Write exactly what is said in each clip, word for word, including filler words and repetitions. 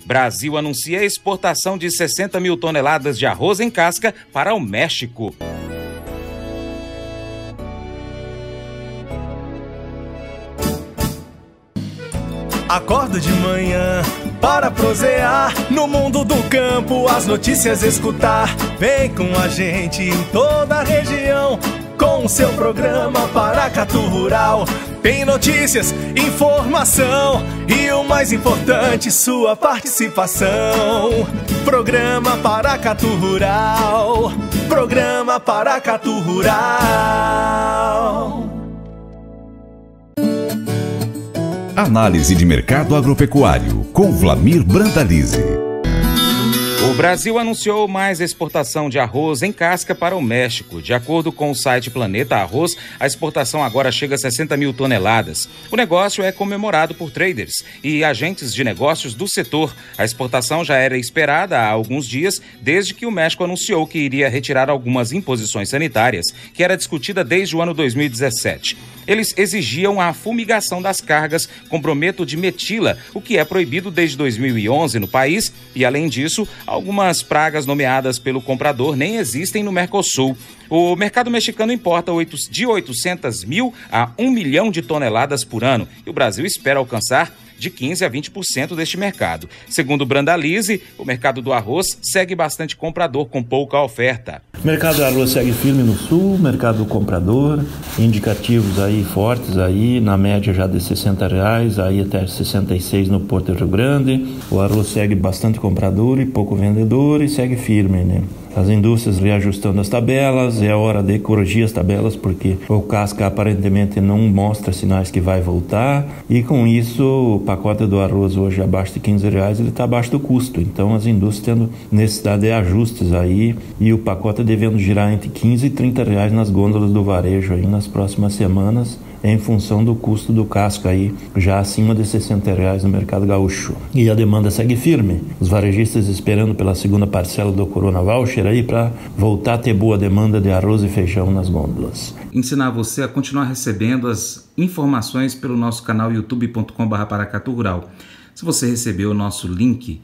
Brasil anuncia a exportação de sessenta mil toneladas de arroz em casca para o México. Acordo de manhã para prosear no mundo do campo, as notícias escutar. Vem com a gente em toda a região com o seu programa Paracatu Rural. Tem notícias, informação e o mais importante, sua participação. Programa Paracatu Rural. Programa Paracatu Rural. Análise de mercado agropecuário, com Vlamir Brandalize. O Brasil anunciou mais exportação de arroz em casca para o México. De acordo com o site Planeta Arroz, a exportação agora chega a sessenta mil toneladas. O negócio é comemorado por traders e agentes de negócios do setor. A exportação já era esperada há alguns dias, desde que o México anunciou que iria retirar algumas imposições sanitárias, que era discutida desde o ano dois mil e dezessete. Eles exigiam a fumigação das cargas com brometo de metila, o que é proibido desde dois mil e onze no país, e além disso, algumas pragas nomeadas pelo comprador nem existem no Mercosul. O mercado mexicano importa de oitocentas mil a um milhão de toneladas por ano, e o Brasil espera alcançar de quinze a vinte por cento deste mercado. Segundo Brandalize, o mercado do arroz segue bastante comprador com pouca oferta. O mercado do arroz segue firme no sul, mercado do comprador, indicativos aí fortes, aí na média já de sessenta reais, aí até sessenta e seis no Porto Rio Grande. O arroz segue bastante comprador e pouco vendedor e segue firme, né? As indústrias reajustando as tabelas, é hora de corrigir as tabelas porque o casca aparentemente não mostra sinais que vai voltar, e com isso o pacote do arroz hoje abaixo de quinze reais, ele está abaixo do custo, então as indústrias tendo necessidade de ajustes aí, e o pacote devendo girar entre quinze e trinta reais nas gôndolas do varejo aí nas próximas semanas, em função do custo do casco aí, já acima de sessenta reais no mercado gaúcho. E a demanda segue firme. Os varejistas esperando pela segunda parcela do Corona Voucher aí para voltar a ter boa demanda de arroz e feijão nas gôndolas. Ensinar você a continuar recebendo as informações pelo nosso canal youtube ponto com barra paracatu rural. Se você recebeu o nosso link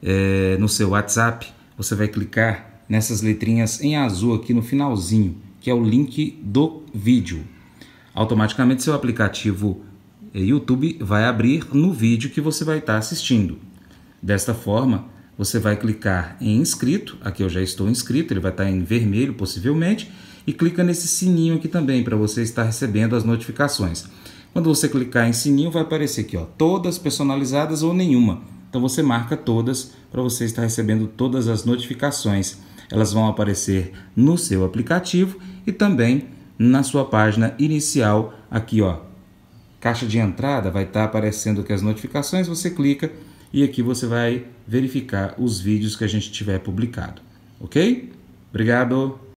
é, no seu WhatsApp, você vai clicar nessas letrinhas em azul aqui no finalzinho, que é o link do vídeo. Automaticamente seu aplicativo YouTube vai abrir no vídeo que você vai estar assistindo. Desta forma, você vai clicar em inscrito, aqui eu já estou inscrito, ele vai estar em vermelho possivelmente, e clica nesse sininho aqui também para você estar recebendo as notificações. Quando você clicar em sininho vai aparecer aqui, ó, todas personalizadas ou nenhuma. Então você marca todas para você estar recebendo todas as notificações. Elas vão aparecer no seu aplicativo e também na sua página inicial, aqui ó, caixa de entrada, vai estar aparecendo aqui as notificações, você clica e aqui você vai verificar os vídeos que a gente tiver publicado, ok? Obrigado!